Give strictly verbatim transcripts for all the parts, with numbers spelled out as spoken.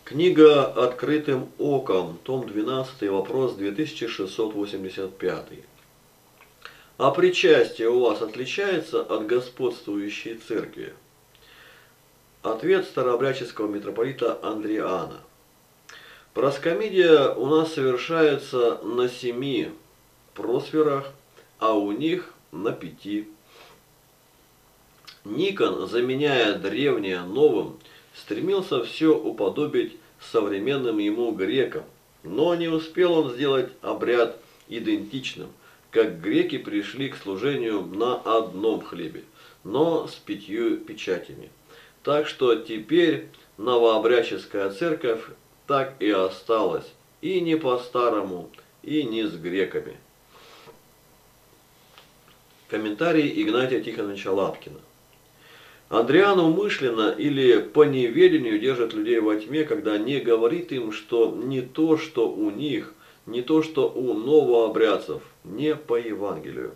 Книга «Открытым оком», том двенадцатый, вопрос две тысячи шестьсот восемьдесят пять. А причастие у вас отличается от господствующей церкви? Ответ старообрядческого митрополита Андриана. Проскомидия у нас совершается на семи просферах, а у них на пяти. Никон, заменяя древнее новым, стремился все уподобить современным ему грекам, но не успел он сделать обряд идентичным, как греки пришли к служению на одном хлебе, но с пятью печатями. Так что теперь новообрядческая церковь так и осталась, и не по-старому, и не с греками. Комментарий Игнатия Тихоновича Лапкина. Андриан умышленно или по неведению держит людей во тьме, когда не говорит им, что не то, что у них, не то, что у новообрядцев, не по Евангелию.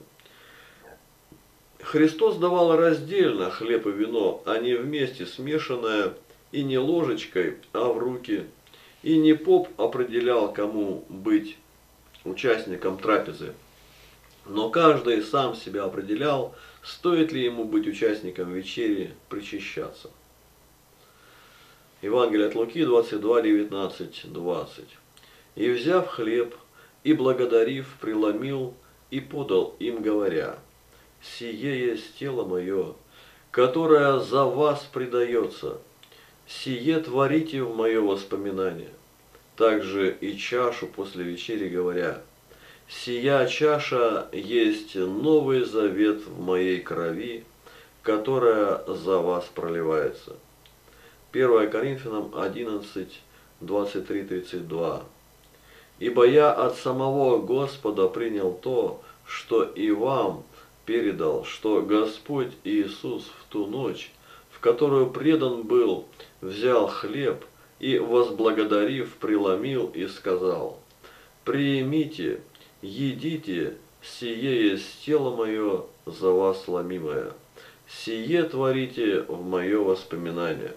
Христос давал раздельно хлеб и вино, а не вместе смешанное, и не ложечкой, а в руки. И не поп определял, кому быть участником трапезы, но каждый сам себя определял, стоит ли ему быть участником вечери, причащаться. Евангелие от Луки двадцать два, девятнадцать, двадцать. «И взяв хлеб, и благодарив, преломил, и подал им, говоря: сие есть тело мое, которое за вас предается, сие творите в мое воспоминание. Также и чашу после вечери, говоря: сия чаша есть новый завет в моей крови, которая за вас проливается». первое Коринфянам одиннадцать, двадцать три, тридцать два. «Ибо я от самого Господа принял то, что и вам передал, что Господь Иисус в ту ночь, в которую предан был, взял хлеб и, возблагодарив, преломил и сказал: приимите, едите, сие есть тело мое, за вас ломимое, сие творите в мое воспоминание.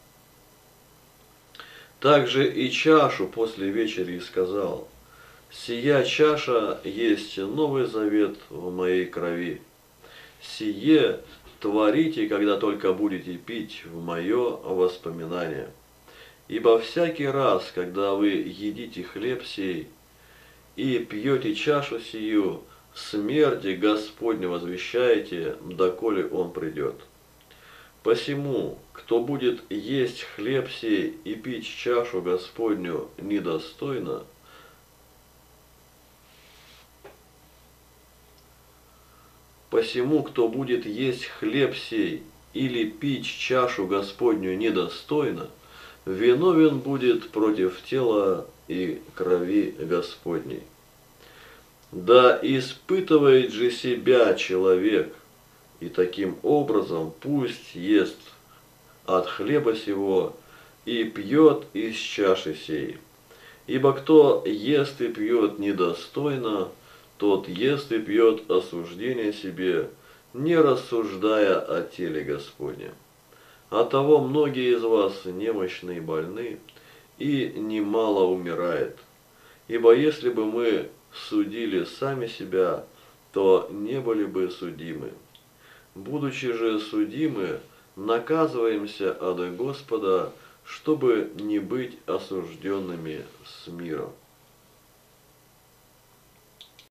Также и чашу после вечери сказал: сия чаша есть новый завет в моей крови, сие творите, когда только будете пить, в мое воспоминание. Ибо всякий раз, когда вы едите хлеб сей и пьете чашу сию, смерти Господня возвещаете, доколе Он придет. Посему, кто будет есть хлеб сей и пить чашу Господню недостойно, посему, кто будет есть хлеб сей или пить чашу Господню недостойно, виновен будет против тела и крови Господней. Да испытывает же себя человек, и таким образом пусть ест от хлеба сего и пьет из чаши сей. Ибо кто ест и пьет недостойно, тот ест и пьет осуждение себе, не рассуждая о теле Господнем. Оттого многие из вас немощны и больны, и немало умирает. Ибо если бы мы судили сами себя, то не были бы судимы. Будучи же судимы, наказываемся от Господа, чтобы не быть осужденными с миром.